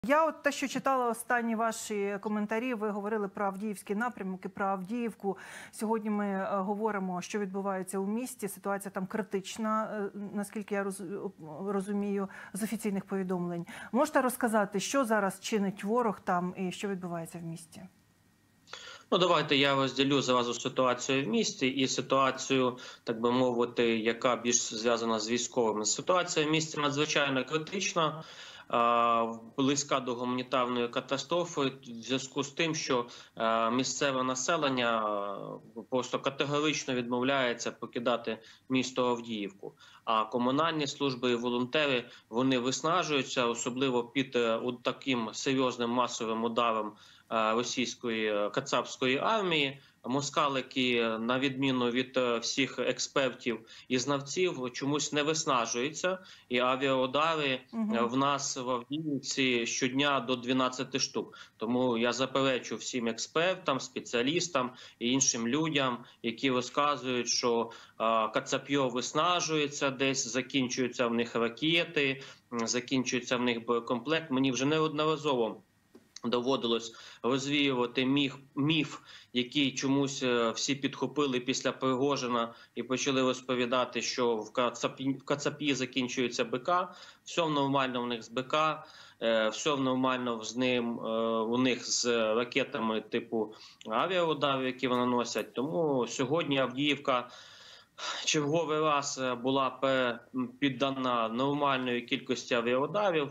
Я от те, що читала останні ваші коментарі, ви говорили про Авдіївський напрямок і про Авдіївку. Сьогодні ми говоримо, що відбувається у місті. Ситуація там критична, наскільки я розумію, з офіційних повідомлень. Можете розказати, що зараз чинить ворог там і що відбувається в місті? Ну, давайте я розділю зразу ситуацію в місті і ситуацію, так би мовити, яка більш зв'язана з військовими. Ситуація в місті надзвичайно критична, близька до гуманітарної катастрофи в зв'язку з тим, що місцеве населення просто категорично відмовляється покидати місто Авдіївку. А комунальні служби і волонтери, вони виснажуються, особливо під таким серйозним масовим ударом російської кацапської армії. Москалики, на відміну від всіх експертів і знавців, чомусь не виснажуються. І авіаудари в нас в Авдіївці щодня до 12 штук. Тому я заперечу всім експертам, спеціалістам і іншим людям, які розказують, що Кацапьо виснажується десь, закінчуються в них ракети, закінчується в них боєкомплект. Мені вже неодноразово доводилось розвіювати міф, який чомусь всі підхопили після Пригожина і почали розповідати, що в Кацапі закінчується БК, все нормально в них з БК, все нормально у них з ракетами типу авіаударів, які вони носять. Тому сьогодні Авдіївка черговий раз була піддана нормальної кількості авіаударів.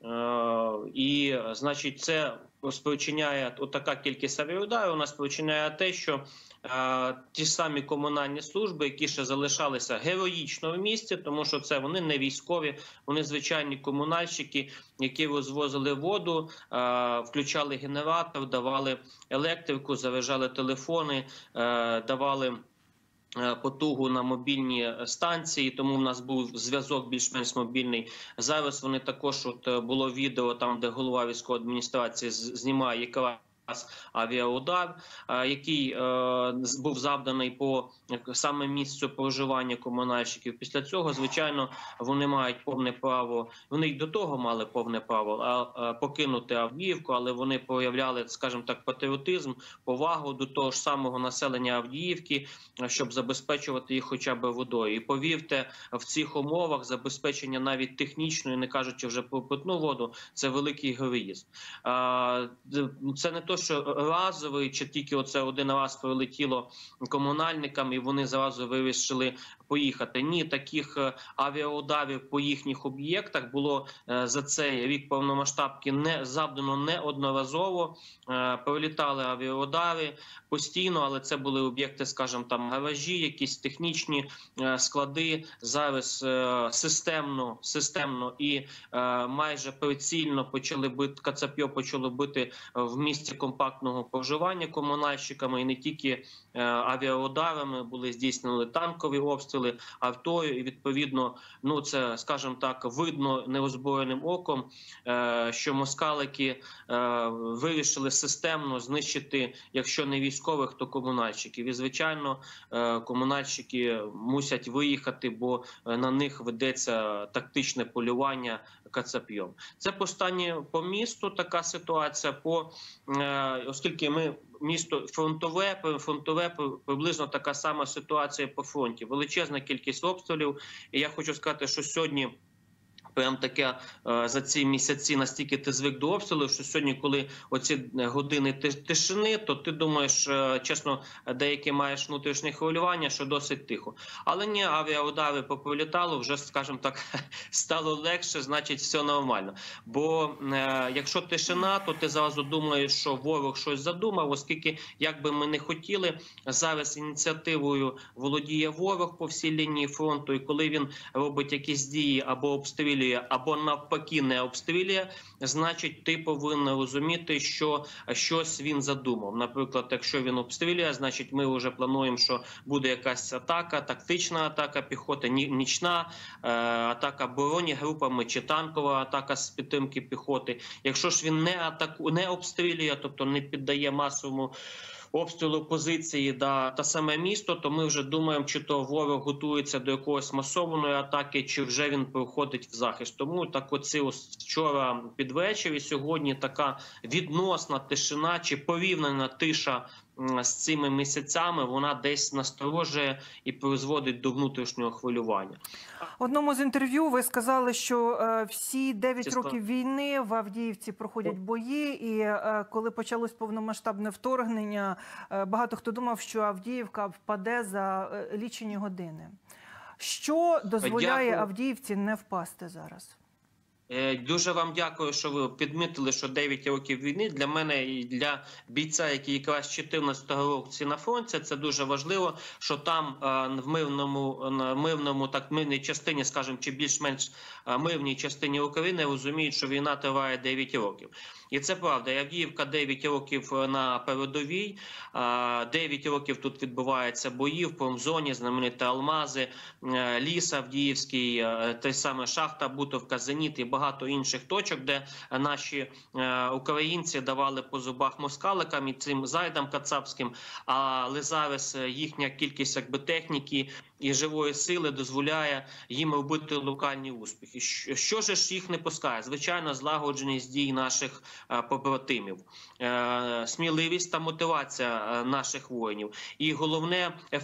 І, значить, це спричиняє, така кількість авіаударів, вона спричиняє те, що ті самі комунальні служби, які ще залишалися героїчно в місті, тому що це вони не військові, вони звичайні комунальщики, які розвозили воду, включали генератор, давали електрику, заряджали телефони, давали потугу на мобільні станції, тому в нас був зв'язок більш-менш мобільний. Зараз вони також, от було відео там, де голова військової адміністрації знімає якраз авіаудар, який був завданий по саме місцю проживання комунальщиків. Після цього, звичайно, вони мають повне право, вони й до того мали повне право покинути Авдіївку, але вони проявляли, скажімо так, патріотизм, повагу до того ж самого населення Авдіївки, щоб забезпечувати їх хоча б водою. І повірте, в цих умовах забезпечення навіть технічної, не кажучи вже про питну воду, це великий героїзм. Це не то, що разовий, чи тільки оце один раз прилетіло комунальникам і вони зразу вирішили поїхати. Ні, таких авіаударів по їхніх об'єктах було за цей рік повномасштабки завдано неодноразово. Прилітали авіаудари постійно, але це були об'єкти, скажімо, там гаражі, якісь технічні склади. Зараз системно і майже прицільно Кацапьо почало бити в місті компактного проживання комунальщиками, і не тільки авіаударами, були здійснені танкові обстріли, автою, і відповідно, ну це, скажімо так, видно неозброєним оком, що москалики вирішили системно знищити, якщо не військових, то комунальщиків. І, звичайно, комунальщики мусять виїхати, бо на них ведеться тактичне полювання Кацапьом. Це по місту така ситуація, оскільки місто фронтове, приблизно така сама ситуація по фронті. Величезна кількість обстрілів. І я хочу сказати, що сьогодні прям таке за ці місяці настільки ти звик до обстрілів, що сьогодні, коли оці години тишини, то ти думаєш, чесно, деякі маєш внутрішнє хвилювання, що досить тихо. Але ні, авіаудари поприлітало, вже, скажімо так, стало легше, значить все нормально. Бо якщо тишина, то ти зразу думаєш, що ворог щось задумав, оскільки, як би ми не хотіли, зараз ініціативою володіє ворог по всій лінії фронту, і коли він робить якісь дії або обстрілює, або навпаки не обстрілює, значить ти повинен розуміти, що щось він задумав. Наприклад, якщо він обстрілює, значить ми вже плануємо, що буде якась атака, тактична атака піхоти, нічна атака бронегрупами чи танкова атака з підтримки піхоти. Якщо ж він не обстрілює, тобто не піддає масовому обстрілу позиції та саме місто, то ми вже думаємо, чи то ворог готується до якоїсь масованої атаки, чи вже він проходить в захист. Тому так оці вчора під вечір і сьогодні така відносна тишина чи порівняна тиша з цими місяцями, вона десь насторожує і призводить до внутрішнього хвилювання. В одному з інтерв'ю ви сказали, що всі 9 років війни в Авдіївці проходять бої, і коли почалось повномасштабне вторгнення, багато хто думав, що Авдіївка впаде за лічені години. Що дозволяє Авдіївці не впасти зараз? Дуже вам дякую, що ви підмітили, що 9 років війни для мене і для бійця, який якраз 14-го року на фронті, це дуже важливо, що там в мирній частині, скажімо, чи більш-менш мирній частині України розуміють, що війна триває 9 років. І це правда. Авдіївка 9 років на передовій, 9 років тут відбуваються бої в промзоні, знамениті Алмази, ліс Авдіївський, той саме шахта Бутовка, Зеніт і багато інших точок, де наші українці давали по зубах москаликам і цим зайдам кацапським, але зараз їхня кількість техніки і живої сили дозволяє їм робити локальні успіхи. Що ж їх не пускає? Звичайно, злагодженість дій наших побратимів, сміливість та мотивація наших воїнів. І головне –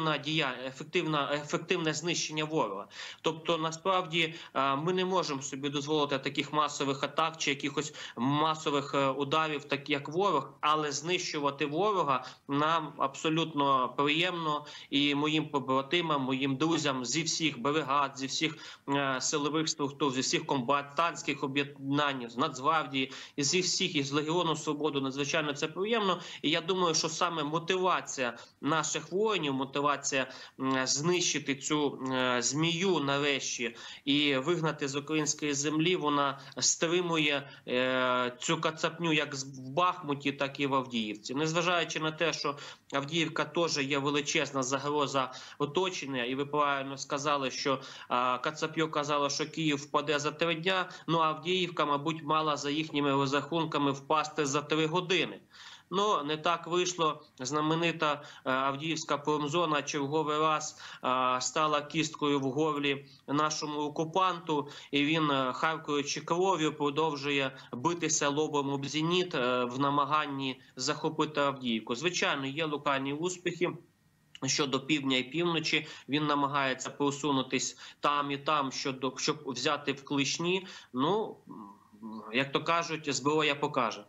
ефективне знищення ворога. Тобто, насправді, ми не можемо собі дозволити таких масових атак чи якихось масових ударів, так як ворог, але знищувати ворога нам абсолютно приємно, і моїм побратимам, моїм друзям зі всіх бригад, зі всіх силових структур, зі всіх комбатантських об'єднань, з Нацгвардії, зі всіх, із Легіону Свободу, надзвичайно це приємно. І я думаю, що саме мотивація наших воїнів, мотивація знищити цю змію нарешті і вигнати з української землі, вона стримує цю кацапню як в Бахмуті, так і в Авдіївці. Незважаючи на те, що Авдіївка теж є величезна загроза оточення, і ви правильно сказали, що Кацапьо казало, що Київ впаде за 3 дня, ну а Авдіївка, мабуть, мала за їхніми розрахунками впасти за 3 години. Ну, не так вийшло. Знаменита Авдіївська промзона черговий раз стала кісткою в горлі нашому окупанту, і він, харкаючи кров'ю, продовжує битися лобом об зеніт в намаганні захопити Авдіївку. Звичайно, є локальні успіхи. Щодо півдня і півночі, він намагається просунутись там і там, щоб взяти в клишні. Ну, як то кажуть, зброя покаже.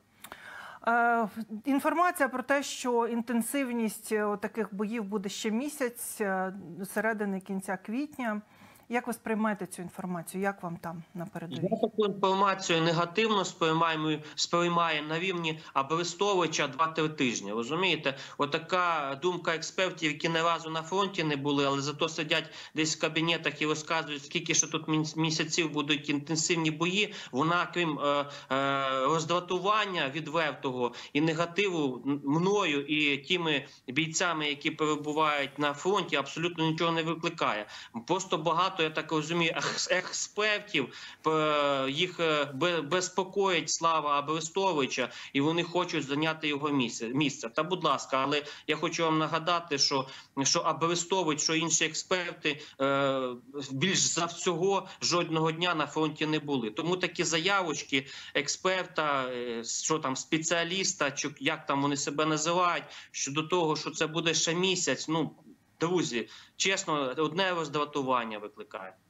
Інформація про те, що інтенсивність таких боїв буде ще місяць, середини кінця квітня. Як ви сприймаєте цю інформацію? Як вам там на передовій? Я таку інформацію негативно сприймаю на рівні Арестовича 2-3 тижні. Розумієте? Отака думка експертів, які не разу на фронті не були, але зато сидять десь в кабінетах і розказують, скільки ще тут місяців будуть інтенсивні бої. Вона, крім роздратування відвертого і негативу мною і тими бійцями, які перебувають на фронті, абсолютно нічого не викликає. Просто багато, я так розумію, експертів, їх безпокоїть слава Арестовича, і вони хочуть зайняти його місце. Та, будь ласка, але я хочу вам нагадати, що Арестович, що інші експерти більш за всього жодного дня на фронті не були. Тому такі заявочки експерта, що там, спеціаліста, чи як там вони себе називають, щодо того, що це буде ще місяць, ну, друзі, чесно, одне роздратування викликає.